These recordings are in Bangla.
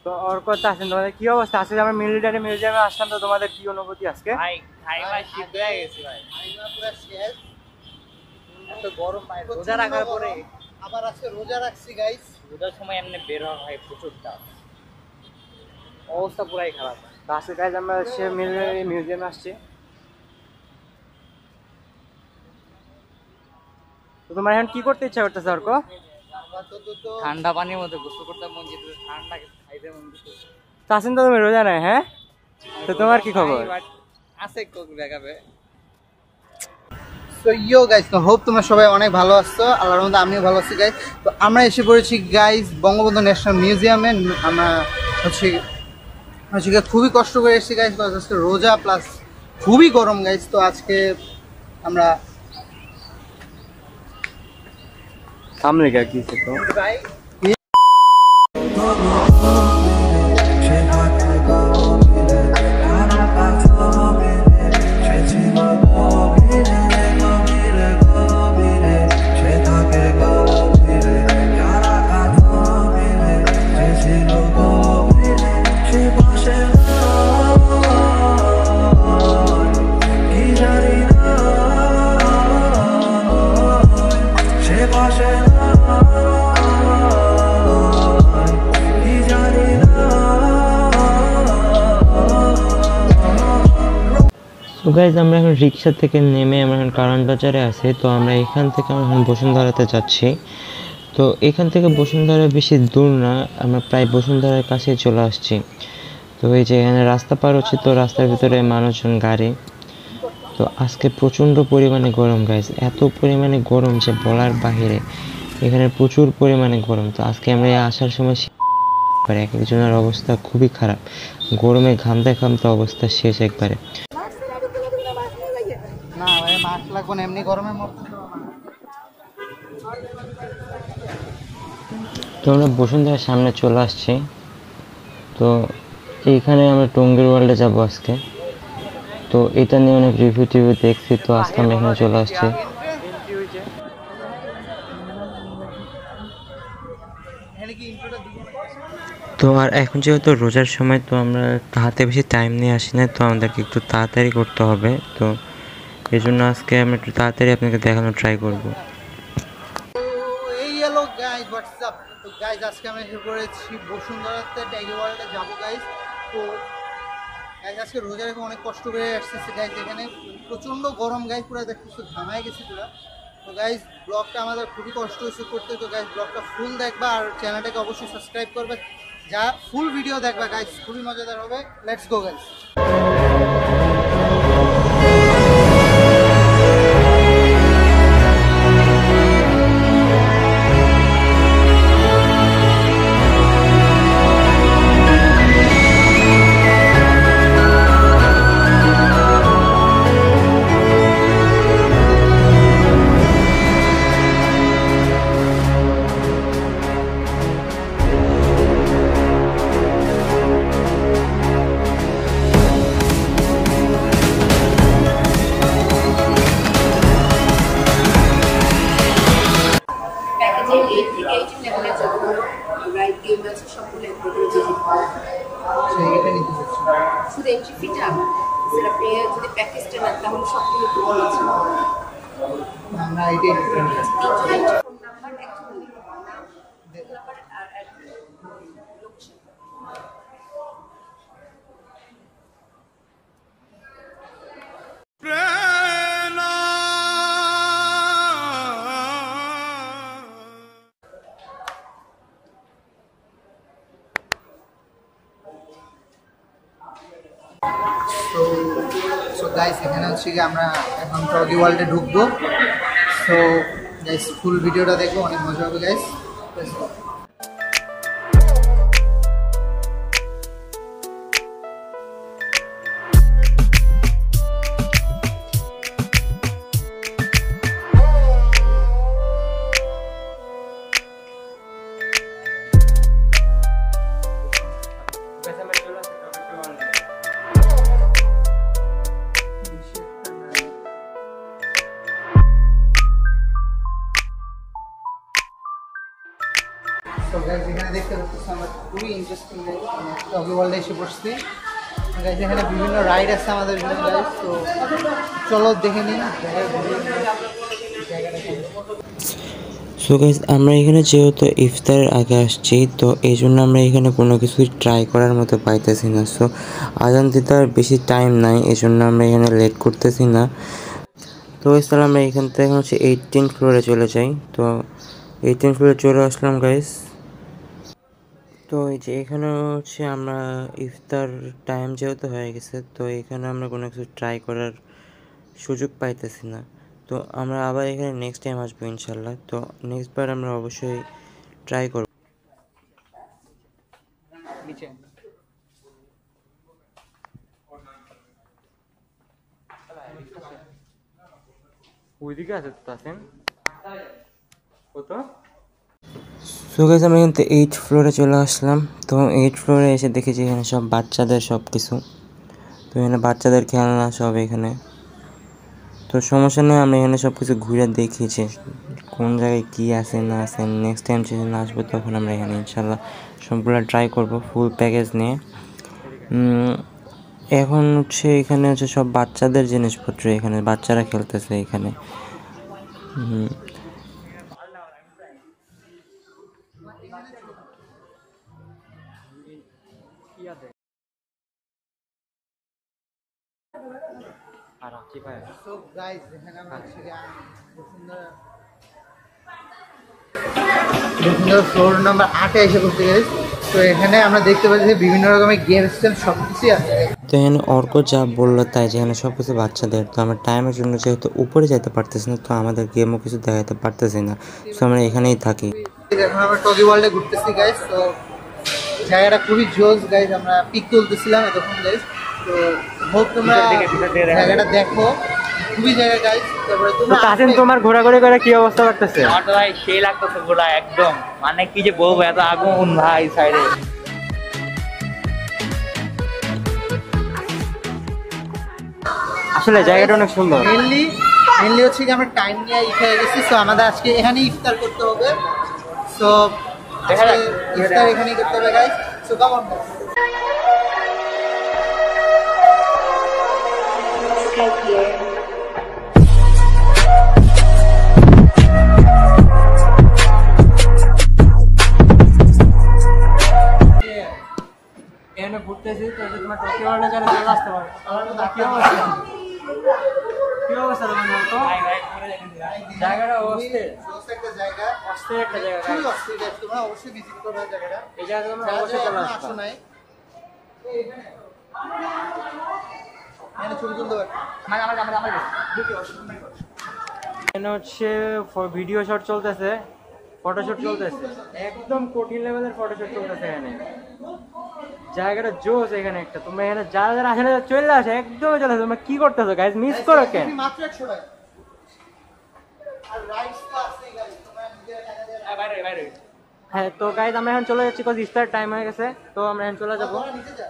তো অর্ক তাসিন তোমাদের কি অবস্থা? আজকে আমরা মিলিটারি মিউজিয়ামে আসলাম, তো তোমাদের কি অনুভূতি আজকে? ভাই খাইমা শীত হয়ে গেছে ভাই, খাইমা পুরো শেষ। এত গরম ভাই, রোজা রাখার পরে আবার আজকে রোজা রাখছি গাইস। রোজার সময় এমনি বের হওয়া হয় প্রচুর চাপ, অবস্থা পুরাই খারাপ। তো আজকে গাইজ আমরা সে মিলিটারি মিউজিয়ামে আসছি। তো তোমার এখন কি করতে ইচ্ছা করতেছে অর্ক? ঠান্ডা পানির মধ্যে গোসল করতে মন যেতে, ঠান্ডা খাইতে মন যেতে। তাসিন তো তুমি রোজা নাই, হ্যাঁ? তো তোমার কি খবর? আছে কোক দেখাবে। সো ইয়ো গাইস, তো হোপ তোমরা সবাই অনেক ভালো আছো, আল্লাহর রহমতে আমিও ভালো আছি গাইস। তো আমরা এসে পড়েছি গাইস বঙ্গবন্ধু ন্যাশনাল মিউজিয়ামে। আমরা হচ্ছে খুবই কষ্ট করে এসেছি গাইস, আজকে রোজা প্লাস খুবই গরম গাইস। তো আজকে আমরা সামনে কি তো ভাই তো গাইজ আমরা এখন রিক্সা থেকে নেমে আমরা এখন কারণ বাজারে আছি। তো আমরা এখান থেকে আমরা এখন বসুন্ধরাতে যাচ্ছি। তো এখান থেকে বসুন্ধরা বেশি দূর না, আমরা প্রায় বসুন্ধরার কাছে চলে আসছি। তো এই যে এখানে রাস্তা পার হচ্ছে, তো রাস্তার ভিতরে মানুষজন, গাড়ি। তো আজকে প্রচণ্ড পরিমাণে গরম গাইজ, এত পরিমাণে গরম যে বলার বাহিরে, এখানে প্রচুর পরিমাণে গরম। তো আজকে আমরা আসার সময় এক একজনের অবস্থা খুবই খারাপ, গরমে ঘামতে ঘামতে অবস্থা শেষ একবারে। না ভাই মাস্ক লাগবে না, এমনি গরমের মধ্যে। তো আমরা বসুন্ধরার সামনে চলে আসছি। তো এইখানে আমরা টঙ্গির ওয়ার্ল্ডে যাব আজকে। তো এটা নিয়ে অনেক রিভিউ টিভিউ দেখছি, তো আজকে আমরা এখানে চলে আসছি। তো আর এখন যেহেতু রোজার সময়, তো আমরা হাতে বেশি টাইম নিয়ে আসি না, তো আমাদেরকে একটু তাড়াতাড়ি করতে হবে। তো এই জন্য আজকে আমরা একটু তাড়াতাড়ি আপনাকে দেখানোর ট্রাই করবো। এই হ্যালো গাইস, হোয়াটসঅ্যাপ। তো গাইস আজকে আমরা এসে পড়েছি বসুন্ধরাতে, ট্যাগি ওয়ার্ল্ডে যাবো গাইস। তো গাইস আজকে রোজা রেখে অনেক কষ্ট করে আসতেছে গাইস, এখানে প্রচণ্ড গরম গাইস, পুরো দেখতেছো ঘামায় গেছি পুরো। তো গাইস ব্লগটা আমাদের খুবই কষ্ট হয়েছে করতে। তো গাইস ব্লগটা ফুল দেখবা আর চ্যানেলটাকে অবশ্যই সাবস্ক্রাইব করবে, যা ফুল ভিডিও দেখবা গাইস, খুবই মজাদার হবে। Let's go guys. শুধু এন্ট্রি ফিটা সেটা পেয়ে যদি প্যাকেজটা নেন তাহলে সবগুলো কম আছে। আমরা এটাই ফোন নাম্বার অ্যাকচুয়ালি নাম্বার আর লোকেশন। সো গাইস এখানে হচ্ছে কি আমরা এখন টগি ওয়ার্ল্ডে ঢুকবো। সো গাইস ফুল ভিডিওটা দেখবো, অনেক মজা হবে গাইস। দেখতে পাচ্ছি আমরা খুবই ইন্টারেস্টিং টগি ওয়ার্ল্ডে এসে পড়ছি গাইস। এখানে বিভিন্ন রাইড আছে আমাদের জন্য গাইস, তো চলো দেখে নিই সো গাইস আমরা এখানে যেহেতু ইফতারের আগে আসছি, তো এই জন্য আমরা এখানে কোনো কিছুই ট্রাই করার মতো পাইতেছি না। সো আজান দিতে আর বেশি টাইম নাই, এই জন্য আমরা এখানে লেট করতেছি না। তো গাইস তাহলে আমরা এখান থেকে হচ্ছে 18 ফ্লোরে চলে যাই। তো 18 ফ্লোরে চলে আসলাম গাইস। তো এই যে এখানে হচ্ছে আমরা ইফতার টাইম যেহেতু হয়ে গেছে, তো এখানে আমরা কোনো কিছু ট্রাই করার সুযোগ পাইতেছি না। তো আমরা আবার এখানে নেক্সট টাইম আসবো ইনশাল্লাহ। তো নেক্সট বার আমরা অবশ্যই ট্রাই করব। ওইদিকে আছে তো তাসিন কত। সো গাইস আমরা কিন্তু 8 ফ্লোরে চলে আসলাম। তো 8 ফ্লোরে এসে দেখেছি এখানে সব বাচ্চাদের সব কিছু, তো এখানে বাচ্চাদের খেলনা সব এখানে। তো সমস্যা নেই, আমরা এখানে সব কিছু ঘুরে দেখি যে কোন জায়গায় কী আছে না আছে। নেক্সট টাইম যেদিন আসবো তখন আমরা এখানে ইনশাল্লাহ সবগুলো ট্রাই করব ফুল প্যাকেজ নিয়ে। এখন হচ্ছে এখানে হচ্ছে সব বাচ্চাদের জিনিসপত্র, এখানে বাচ্চারা খেলতেছে এখানে। আর কি পায় সো গাইস এখানে আমরা বসুন্ধরা ফ্লোর নাম্বার 8 এ এসে পড়ছি গাইস। তো এখানে আমরা দেখতে পাচ্ছি বিভিন্ন রকমের গেম সিস্টেম সব কিছুই আছে। তো এখানে অর্ক যা বললো তাই, যে এখানে সব কিছু বাচ্চাদের। তো আমরা টাইমের জন্য যেহেতু উপরে যেতে পারতেছি না, তো আমাদের গেমও কিছু দেখাতে পারতেছি না, তো আমরা এখানেই থাকি। এখন আমরা টগি ওয়ার্ল্ডে ঘুরতেছি গাইস। তো জায়গাটা খুবই জোস গাইস, আমরা পিক তুলতেছিলাম এতক্ষণ গাইস। তো হোপ তোমরা জায়গাটা দেখো, খুবই জায়গা গাইস। তারপরে তোমরা তাসিন তোমার ঘোরাঘুরি করে কি অবস্থা করতেছে? আমার তো ভাই সেই লাগতেছে ঘোরা একদম, মানে কি যে বলবো, এত আগুন ভাই সাইডে। আসলে জায়গাটা অনেক সুন্দর। মেনলি হচ্ছে কি আমরা টাইম নিয়ে এখানে গেছি। সো আমাদের আজকে এখানেই ইফতার করতে হবে। সো ইফতার এখানেই করতে হবে গাইস। So come on. এখানে ঘুরতেছি তো তোমার টকি ওয়ার্ল্ডে যারা চলে আসতে পারো। কি অবস্থা? কি অবস্থা তোমার তো? জায়গাটা অস্থির, একটা জায়গা, অস্থির একটা জায়গা। খুবই অস্থির গাইস, তোমরা অবশ্যই ভিজিট করবে জায়গাটা। এই জায়গাটা তোমরা অবশ্যই চলে আসো। আসো নাই এখানে ছবি তুলতে পারবে। এখানে হচ্ছে ভিডিও শট চলতেছে, ফটোশুট চলতেছে, একদম কঠিন লেভেলের ফটোশুট চলতেছে এখানে। জায়গাটা জোস এখানে একটা। তোমরা এখানে যারা যারা আসে চলে আসে, একদম চলে আসে। তোমরা কি করতেছো গাইস? মিস করো কেন? মাত্র 100 টাকা আর রাইডস তো আছে গাইস, তোমরা নিজেরা টাকা দিয়ে বাইরে হ্যাঁ। তো গাইস আমরা এখন চলে যাচ্ছি, কজ ইফতার টাইম হয়ে গেছে। তো আমরা এখন চলে যাবো। নিচে যা,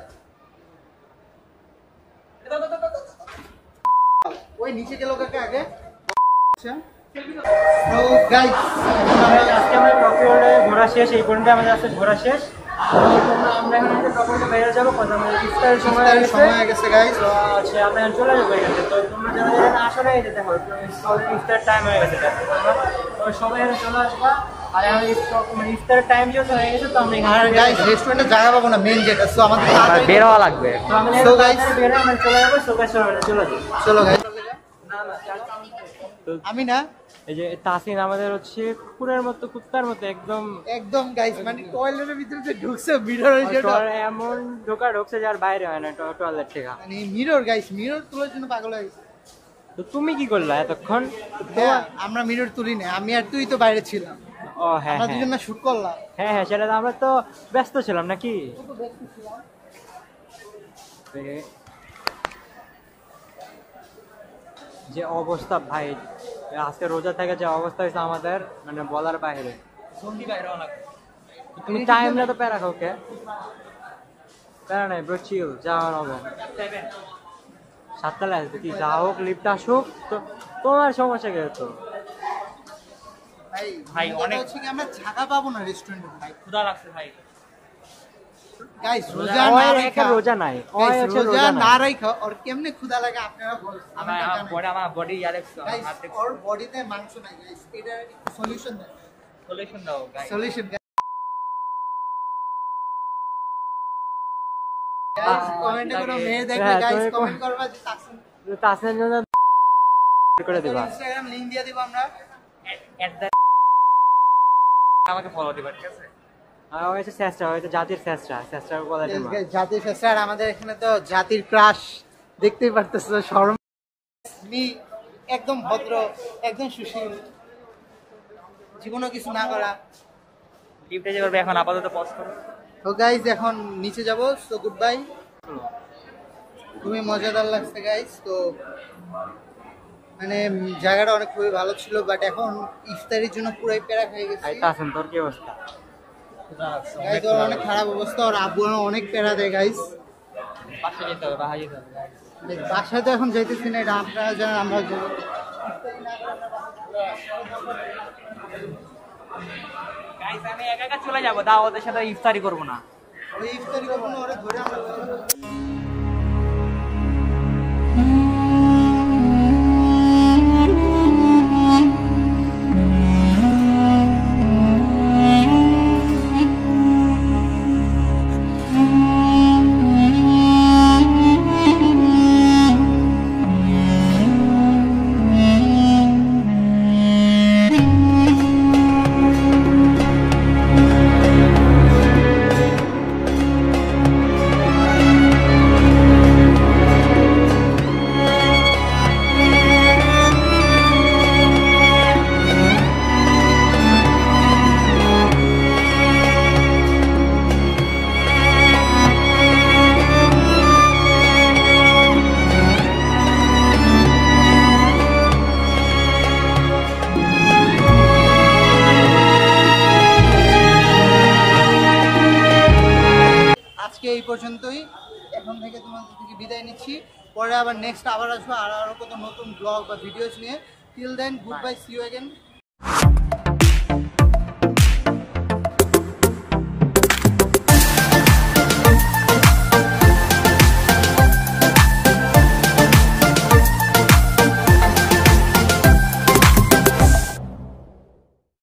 ওই নিচে গেল কাকে আগে। আচ্ছা তো গাইস আজকে আমরা টকি ওয়ার্ল্ডে ঘোরা শেষ, এই পর্যন্ত আমাদের আজকে ঘোরা শেষ। আমরা এখন টকি ওয়ার্ল্ডে বাইরে যাবো, কজ আমাদের ইফতারের সময় হয়ে গেছে গাইস। তো হচ্ছে আমরা এখন চলে যাবো এখানে। তো তোমরা যারা যারা আসো না, এই যে দেখো ইফতার টাইম হয়ে গেছে। তো সবাই এখানে চলে আসবা। আর এখন ইফতারের টাইম যেহেতু হয়ে গেছে, তো আমরা আর গাইস রেস্টুরেন্টে জায়গা পাবো না, মেইন গেট। সো আমাদের বের হওয়া লাগবে। তো আমরা So guys, বের হয়ে আমরা চলে যাবো। সো গাইস চলে যাবো। চলো গাইস। তো আমি না এই যে তাসিন আমাদের হচ্ছে কুকুরের মতো, কুত্তার মতো একদম গাইস, মানে টয়লেটের ভিতরে যে ঢুকছে মিরর যেটা, এমন ঢুকছে যার বাইরে হয় না টয়লেট থেকে। মানে মিরর গাইস, মিরর তোলার জন্য পাগল হয়ে গেছে। তো তুমি কি করলা এতক্ষণ? হ্যাঁ আমরা মিরর তুলি না, আমি আর তুই তো বাইরে ছিলাম। ও হ্যাঁ আমরা দুজন না শুট করলাম। হ্যাঁ হ্যাঁ, সেটা তো আমরা তো ব্যস্ত ছিলাম নাকি। যে অবস্থা ভাই, আজকে রোজা থেকে যে অবস্থা হয়েছে আমাদের, মানে বলার বাইরে। তুমি টাইম না তো প্যারা খাও কে? প্যারা নাই ব্রো, চিল, যাওয়ার হবে। 7 আসবে কি, যা হোক লিফট আসুক, তো তোমার সমস্যা কে? তো ভাই অনেক হচ্ছে কি আমরা জায়গা পাবো না রেস্টুরেন্টে, ভাই ক্ষুধা লাগছে ভাই। গাইস রোজা ওই না একটা রাখা রোজা নাই, ওই গাইস হচ্ছে রোজা রোজা না নাই। রাখা ওর কেমনে ক্ষুধা লাগে আপনারা বলুন আমার বডি ইয়ার গাইস ওর বডিতে মাংস নাই গাইস এটা সলিউশন দেন সলিউশন দাও গাইস। সলিউশন গাইস কমেন্টে কোনো মেয়ে দেখলে হ্যাঁ, গাইস তুমি কমেন্ট করবা যে তাসিন তাসিনের জন্য করে দিবা। ইনস্টাগ্রাম লিংক দিয়ে দিব আমরা আমাকে ফলো দিবা, ঠিক আছে? আর ওই হচ্ছে চেষ্টা, ওই হচ্ছে জাতির চেষ্টা, চেষ্টার কোয়ালিটি মা। জাতির ফেস্টার আমাদের এখানে তো জাতির ক্রাশ দেখতেই পারতেছো শরম মি একদম ভদ্র একদম সুশীল জীবনও কিছু না করা লিফটে যে করবে এখন আপাতত পজ করো। তো গাইজ এখন নিচে যাব সো গুড বাই খুবই মজাদার লাগছে গাইজ তো মানে জায়গাটা অনেক খুবই ভালো ছিল বাট এখন ইফতারির জন্য পুরাই প্যারা হয়ে গেছে এই তাসিন তোর কি অবস্থা? গাইজ ওর অনেক খারাপ অবস্থা ওর আব্বু অনেক প্যারা দেয় গাইজ পাশে যেতে হবে, বাহাই যেতে হবে। বাসায় তো এখন যাইতেছি না এটা আপনারা জানেন আমরা জানি গাইস আমি একা একা চলে যাবো, তাও ওদের সাথে ইফতারি করবো না। ওই ইফতারি কখনো ওরা ধরে আমরা আজকে এই পর্যন্তই এখন থেকে তোমাদের থেকে বিদায় নিচ্ছি পরে আবার নেক্সট আবার আসবো আর আরো কত নতুন ব্লগ বা ভিডিওস নিয়ে till then good bye see you again